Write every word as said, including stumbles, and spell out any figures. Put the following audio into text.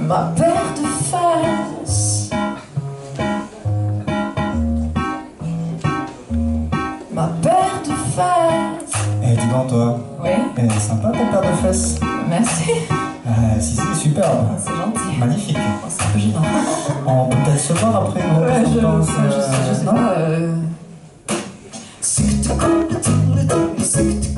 ma paire de fesses, ma paire de fesses. Eh, dis donc, toi. Oui. Eh, sympa ta paire de fesses. Merci. Ah, si, si, superbe. C'est gentil. Magnifique. Oh, c'est un peu gênant. On peut peut-être se voir après une Ouais, je, représentance, je, je, sais- je sais non pas. Euh...